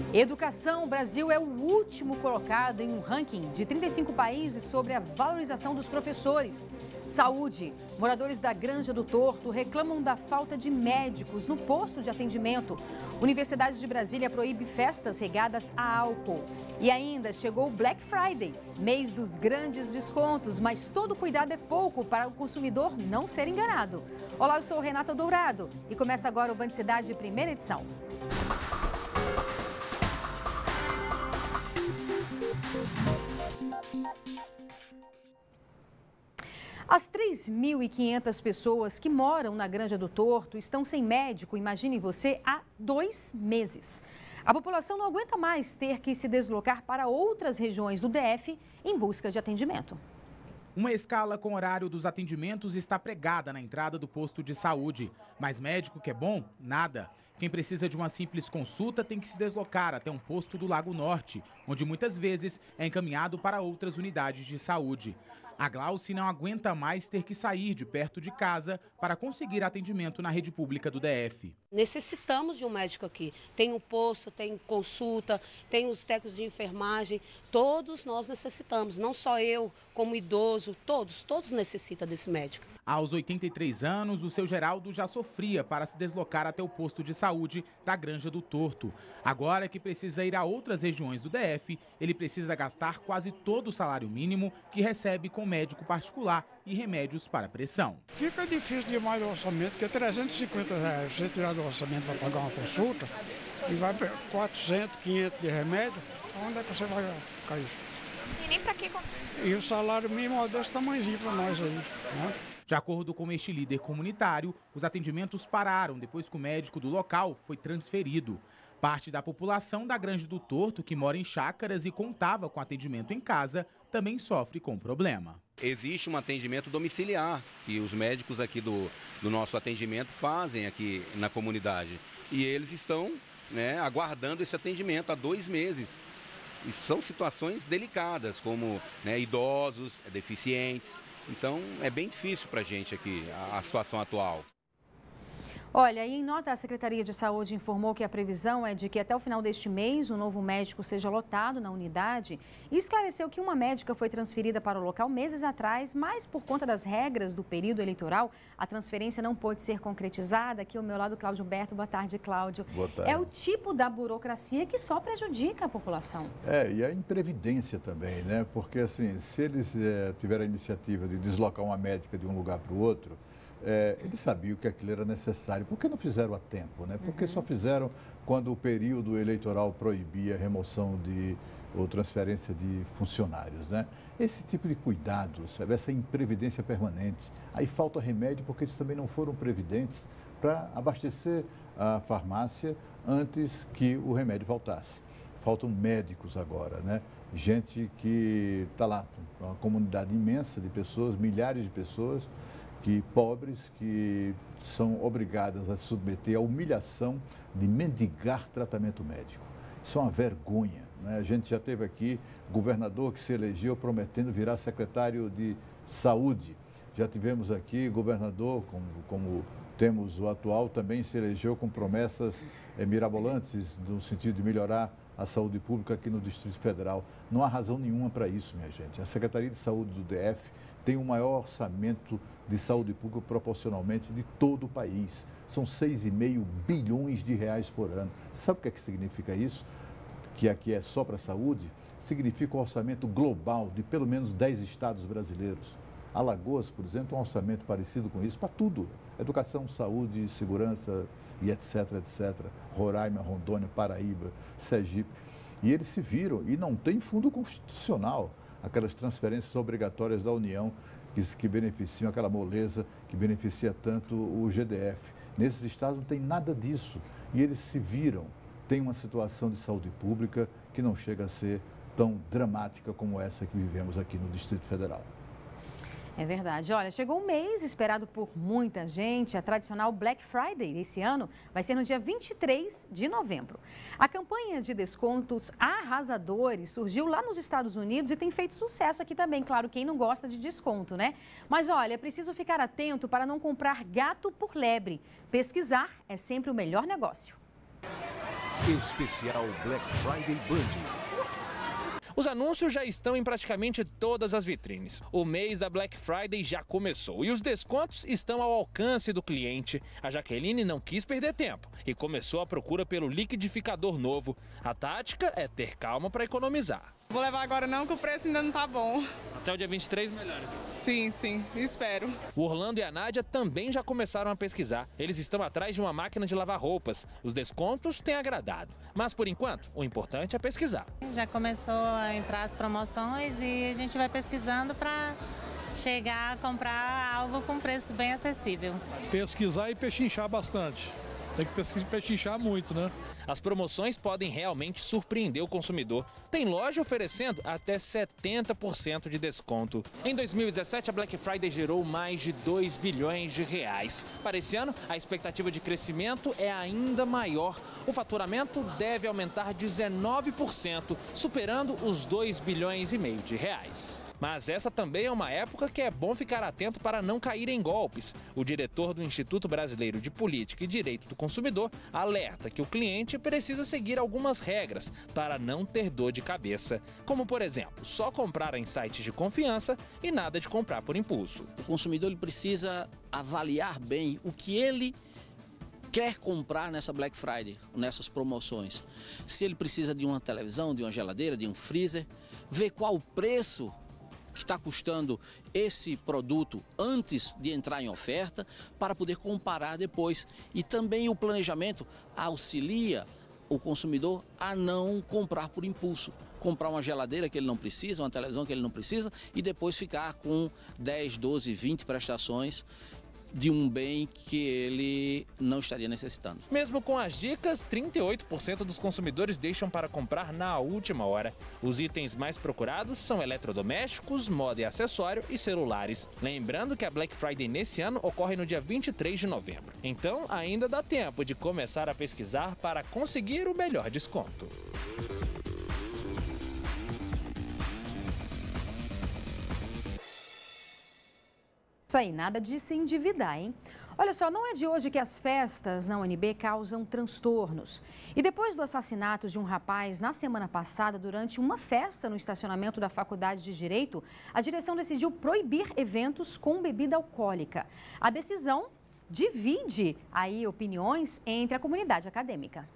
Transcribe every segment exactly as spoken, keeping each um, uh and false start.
Educação, o Brasil é o último colocado em um ranking de trinta e cinco países sobre a valorização dos professores. Saúde, moradores da Granja do Torto reclamam da falta de médicos no posto de atendimento. Universidade de Brasília proíbe festas regadas a álcool. E ainda chegou o Black Friday, mês dos grandes descontos, mas todo cuidado é pouco para o consumidor não ser enganado. Olá, eu sou Renata Dourado e começa agora o Band Cidade, primeira edição. As três mil e quinhentas pessoas que moram na Granja do Torto estão sem médico, imagine você, há dois meses. A população não aguenta mais ter que se deslocar para outras regiões do D F em busca de atendimento. Uma escala com horário dos atendimentos está pregada na entrada do posto de saúde. Mas médico que é bom? Nada. Quem precisa de uma simples consulta tem que se deslocar até um posto do Lago Norte, onde muitas vezes é encaminhado para outras unidades de saúde. A Glauci não aguenta mais ter que sair de perto de casa para conseguir atendimento na rede pública do D F. Necessitamos de um médico aqui. Tem um posto, tem consulta, tem os técnicos de enfermagem. Todos nós necessitamos, não só eu, como idoso, todos, todos necessitam desse médico. Aos oitenta e três anos, o seu Geraldo já sofria para se deslocar até o posto de saúde da Granja do Torto. Agora que precisa ir a outras regiões do D F, ele precisa gastar quase todo o salário mínimo que recebe com médico particular e remédios para pressão. Fica difícil demais o orçamento, porque trêscentos e cinquenta reais você tirar do orçamento para pagar uma consulta e vai para quatrocentos, quinhentos de remédio, onde é que você vai ficar isso? E nem para que... E o salário mínimo é desse tamanhozinho para nós aí, né? De acordo com este líder comunitário, os atendimentos pararam depois que o médico do local foi transferido. Parte da população da Granja do Torto, que mora em chácaras e contava com atendimento em casa, também sofre com o problema. Existe um atendimento domiciliar que os médicos aqui do, do nosso atendimento fazem aqui na comunidade. E eles estão, né, aguardando esse atendimento há dois meses. E são situações delicadas, como, né, idosos, deficientes. Então é bem difícil para a gente aqui a, a situação atual. Olha, e em nota, a Secretaria de Saúde informou que a previsão é de que até o final deste mês o novo médico seja lotado na unidade e esclareceu que uma médica foi transferida para o local meses atrás, mas por conta das regras do período eleitoral, a transferência não pôde ser concretizada. Aqui ao meu lado, Cláudio Humberto. Boa tarde, Cláudio. Boa tarde. É o tipo da burocracia que só prejudica a população. É, e a imprevidência também, né? Porque, assim, se eles é, tiveram a iniciativa de deslocar uma médica de um lugar para o outro, É, eles sabiam que aquilo era necessário. Por que não fizeram a tempo, né? Porque uhum. só fizeram quando o período eleitoral proibia a remoção de, ou transferência de funcionários, né? Esse tipo de cuidado, sabe? Essa imprevidência permanente. Aí falta remédio porque eles também não foram previdentes para abastecer a farmácia antes que o remédio voltasse. Faltam médicos agora, né? Gente que está lá, uma comunidade imensa de pessoas, milhares de pessoas, que pobres que são obrigadas a se submeter à humilhação de mendigar tratamento médico. Isso é uma vergonha, né? A gente já teve aqui governador que se elegeu prometendo virar secretário de saúde. Já tivemos aqui governador, como, como temos o atual, também se elegeu com promessas é, mirabolantes no sentido de melhorar a saúde pública aqui no Distrito Federal. Não há razão nenhuma para isso, minha gente. A Secretaria de Saúde do D F tem o maior orçamento de saúde pública proporcionalmente de todo o país. São seis vírgula cinco bilhões de reais por ano. Sabe o que é que significa isso? Que aqui é só para a saúde? Significa um orçamento global de pelo menos dez estados brasileiros. Alagoas, por exemplo, tem um orçamento parecido com isso para tudo. Educação, saúde, segurança e etc, etcétera. Roraima, Rondônia, Paraíba, Sergipe. E eles se viram, e não tem fundo constitucional, aquelas transferências obrigatórias da União que, que beneficiam, aquela moleza que beneficia tanto o G D F. Nesses estados não tem nada disso. E eles se viram, tem uma situação de saúde pública que não chega a ser tão dramática como essa que vivemos aqui no Distrito Federal. É verdade. Olha, chegou um mês esperado por muita gente. A tradicional Black Friday desse ano vai ser no dia vinte e três de novembro. A campanha de descontos arrasadores surgiu lá nos Estados Unidos e tem feito sucesso aqui também. Claro, quem não gosta de desconto, né? Mas olha, é preciso ficar atento para não comprar gato por lebre. Pesquisar é sempre o melhor negócio. Especial Black Friday Band. Os anúncios já estão em praticamente todas as vitrines. O mês da Black Friday já começou e os descontos estão ao alcance do cliente. A Jaqueline não quis perder tempo e começou a procura pelo liquidificador novo. A tática é ter calma para economizar. Vou levar agora não, que o preço ainda não tá bom. Até o dia vinte e três melhor. Sim, sim, espero. O Orlando e a Nádia também já começaram a pesquisar. Eles estão atrás de uma máquina de lavar roupas. Os descontos têm agradado. Mas por enquanto, o importante é pesquisar. Já começou a entrar as promoções e a gente vai pesquisando para chegar a comprar algo com preço bem acessível. Pesquisar e pechinchar bastante. Tem que pechinchar muito, né? As promoções podem realmente surpreender o consumidor. Tem loja oferecendo até setenta por cento de desconto. Em dois mil e dezessete, a Black Friday gerou mais de dois bilhões de reais. Para esse ano, a expectativa de crescimento é ainda maior. O faturamento deve aumentar dezenove por cento, superando os dois bilhões e meio de reais. Mas essa também é uma época que é bom ficar atento para não cair em golpes. O diretor do Instituto Brasileiro de Política e Direito do Consumidor alerta que o cliente precisa seguir algumas regras para não ter dor de cabeça, como por exemplo, só comprar em sites de confiança e nada de comprar por impulso. O consumidor ele precisa avaliar bem o que ele quer comprar nessa Black Friday, nessas promoções. Se ele precisa de uma televisão, de uma geladeira, de um freezer, ver qual o preço que está custando esse produto antes de entrar em oferta, para poder comparar depois. E também o planejamento auxilia o consumidor a não comprar por impulso. Comprar uma geladeira que ele não precisa, uma televisão que ele não precisa e depois ficar com dez, doze, vinte prestações de um bem que ele não estaria necessitando. Mesmo com as dicas, trinta e oito por cento dos consumidores deixam para comprar na última hora. Os itens mais procurados são eletrodomésticos, moda e acessório e celulares. Lembrando que a Black Friday nesse ano ocorre no dia vinte e três de novembro. Então ainda dá tempo de começar a pesquisar para conseguir o melhor desconto. Isso aí, nada de se endividar, hein? Olha só, não é de hoje que as festas na U N B causam transtornos. E depois do assassinato de um rapaz na semana passada, durante uma festa no estacionamento da Faculdade de Direito, a direção decidiu proibir eventos com bebida alcoólica. A decisão divide aí opiniões entre a comunidade acadêmica.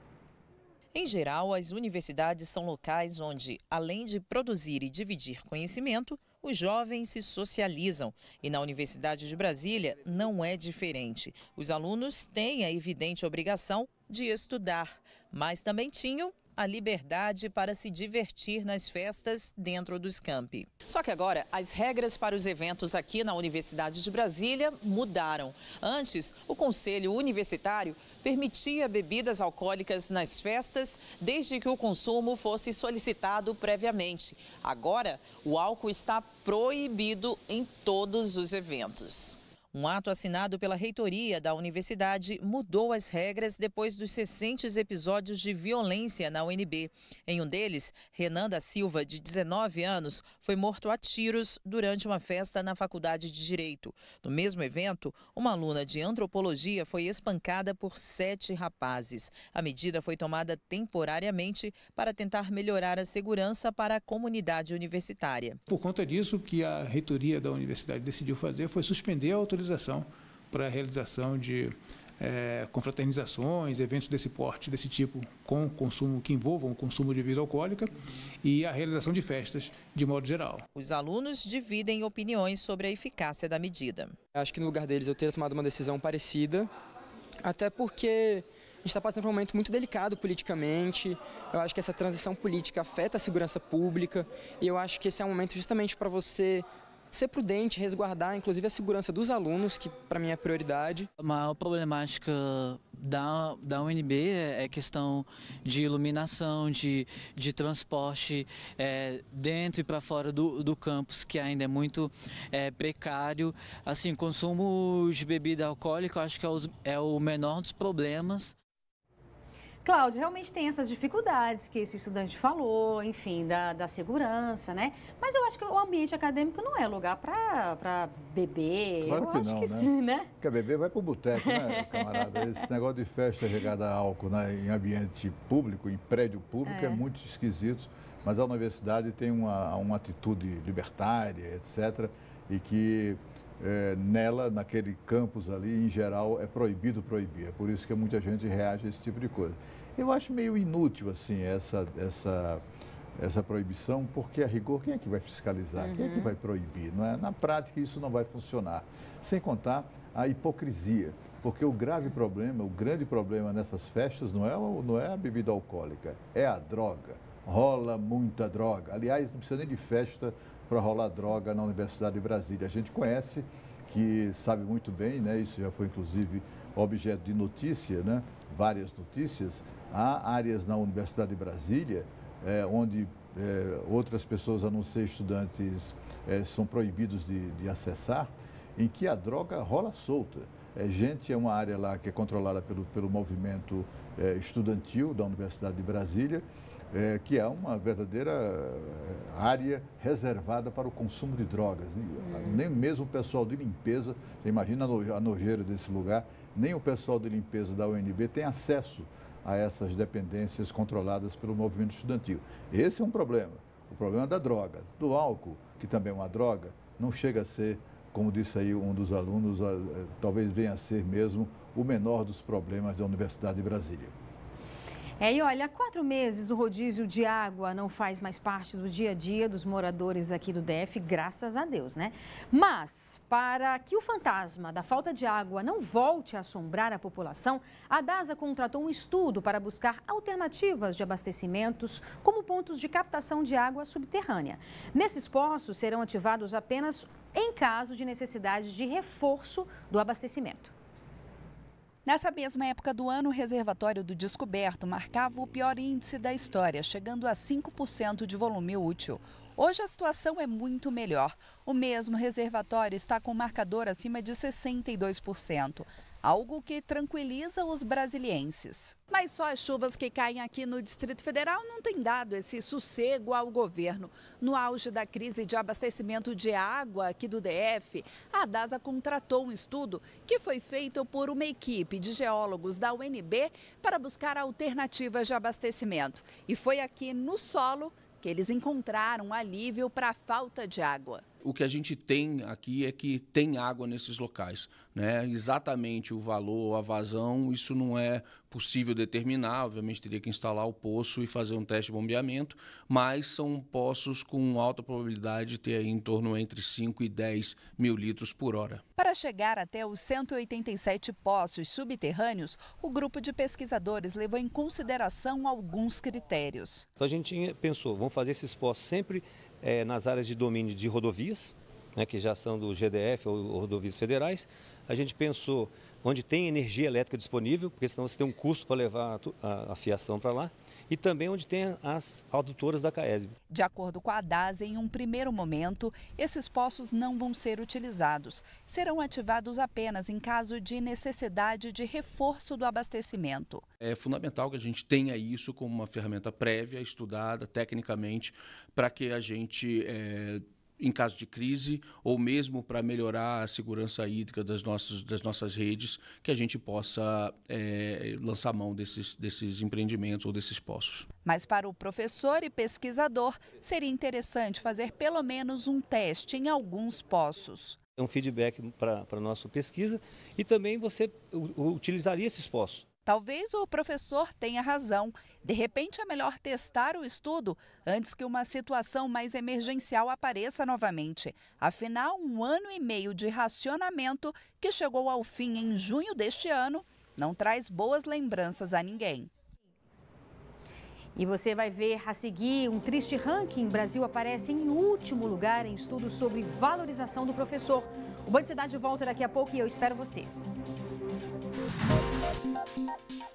Em geral, as universidades são locais onde, além de produzir e dividir conhecimento, os jovens se socializam. E na Universidade de Brasília não é diferente. Os alunos têm a evidente obrigação de estudar, mas também tinham a liberdade para se divertir nas festas dentro dos campi. Só que agora as regras para os eventos aqui na Universidade de Brasília mudaram. Antes, o Conselho Universitário permitia bebidas alcoólicas nas festas desde que o consumo fosse solicitado previamente. Agora, o álcool está proibido em todos os eventos. Um ato assinado pela reitoria da universidade mudou as regras depois dos recentes episódios de violência na U N B. Em um deles, Renan da Silva, de dezenove anos, foi morto a tiros durante uma festa na Faculdade de Direito. No mesmo evento, uma aluna de antropologia foi espancada por sete rapazes. A medida foi tomada temporariamente para tentar melhorar a segurança para a comunidade universitária. Por conta disso, o que a reitoria da universidade decidiu fazer foi suspender a autorização para a realização de é, confraternizações, eventos desse porte, desse tipo, com consumo que envolvam o consumo de bebida alcoólica e a realização de festas de modo geral. Os alunos dividem opiniões sobre a eficácia da medida. Acho que no lugar deles eu teria tomado uma decisão parecida, até porque a gente está passando por um momento muito delicado politicamente. Eu acho que essa transição política afeta a segurança pública e eu acho que esse é um momento justamente para você ser prudente, resguardar inclusive a segurança dos alunos, que para mim é a prioridade. A maior problemática da, da U N B é questão de iluminação, de, de transporte é, dentro e para fora do, do campus, que ainda é muito é, precário. Assim, consumo de bebida alcoólica eu acho que é, os, é o menor dos problemas. Cláudio, realmente tem essas dificuldades que esse estudante falou, enfim, da, da segurança, né? Mas eu acho que o ambiente acadêmico não é lugar para beber. Claro eu que acho não, que né? Sim, né? Quer beber, vai para o boteco, né, camarada? Esse negócio de festa regada a álcool, né, em ambiente público, em prédio público, é, é muito esquisito. Mas a universidade tem uma, uma atitude libertária, etcétera, e que é, nela, naquele campus ali, em geral, é proibido proibir. É por isso que muita gente reage a esse tipo de coisa. Eu acho meio inútil, assim, essa, essa, essa proibição, porque, a rigor, quem é que vai fiscalizar? Uhum. Quem é que vai proibir? Não é? Na prática, isso não vai funcionar. Sem contar a hipocrisia. Porque o grave problema, o grande problema nessas festas não é, não é a bebida alcoólica, é a droga. Rola muita droga. Aliás, não precisa nem de festa para rolar droga na Universidade de Brasília. A gente conhece, que sabe muito bem, né? Isso já foi inclusive objeto de notícia, né? Várias notícias. Há áreas na Universidade de Brasília é, onde é, outras pessoas, a não ser estudantes, é, são proibidos de, de acessar, em que a droga rola solta. É, gente, é uma área lá que é controlada pelo, pelo movimento é, estudantil da Universidade de Brasília, É, que é uma verdadeira área reservada para o consumo de drogas. Hum. Nem mesmo o pessoal de limpeza, imagina a nojeira desse lugar, nem o pessoal de limpeza da U N B tem acesso a essas dependências controladas pelo movimento estudantil. Esse é um problema. O problema da droga. Do álcool, que também é uma droga, não chega a ser, como disse aí um dos alunos, talvez venha a ser mesmo o menor dos problemas da Universidade de Brasília. É, e olha, há quatro meses o rodízio de água não faz mais parte do dia a dia dos moradores aqui do D F, graças a Deus, né? Mas, para que o fantasma da falta de água não volte a assombrar a população, a DASA contratou um estudo para buscar alternativas de abastecimentos, como pontos de captação de água subterrânea. Nesses poços serão ativados apenas em caso de necessidade de reforço do abastecimento. Nessa mesma época do ano, o reservatório do Descoberto marcava o pior índice da história, chegando a cinco por cento de volume útil. Hoje a situação é muito melhor. O mesmo reservatório está com marcador acima de sessenta e dois por cento, algo que tranquiliza os brasilienses. Mas só as chuvas que caem aqui no Distrito Federal não têm dado esse sossego ao governo. No auge da crise de abastecimento de água aqui do D F, a DASA contratou um estudo que foi feito por uma equipe de geólogos da U N B para buscar alternativas de abastecimento. E foi aqui no solo que eles encontraram alívio para a falta de água. O que a gente tem aqui é que tem água nesses locais, né? Exatamente o valor, a vazão, isso não é possível determinar. Obviamente teria que instalar o poço e fazer um teste de bombeamento, mas são poços com alta probabilidade de ter aí em torno entre cinco e dez mil litros por hora. Para chegar até os cento e oitenta e sete poços subterrâneos, o grupo de pesquisadores levou em consideração alguns critérios. Então a gente pensou, vamos fazer esses poços sempre É, nas áreas de domínio de rodovias, né, que já são do G D F ou rodovias federais. A gente pensou onde tem energia elétrica disponível, porque senão você tem um custo para levar a, a fiação para lá, e também onde tem as adutoras da CAESB. De acordo com a DASA, em um primeiro momento, esses poços não vão ser utilizados. Serão ativados apenas em caso de necessidade de reforço do abastecimento. É fundamental que a gente tenha isso como uma ferramenta prévia, estudada tecnicamente, para que a gente, é, em caso de crise, ou mesmo para melhorar a segurança hídrica das nossas, das nossas redes, que a gente possa é, lançar mão desses, desses empreendimentos ou desses poços. Mas para o professor e pesquisador, seria interessante fazer pelo menos um teste em alguns poços. É um feedback para a nossa pesquisa e também você utilizaria esses poços. Talvez o professor tenha razão. De repente é melhor testar o estudo antes que uma situação mais emergencial apareça novamente. Afinal, um ano e meio de racionamento que chegou ao fim em junho deste ano não traz boas lembranças a ninguém. E você vai ver a seguir um triste ranking. O Brasil aparece em último lugar em estudos sobre valorização do professor. O Band Cidade volta daqui a pouco e eu espero você. Thank you.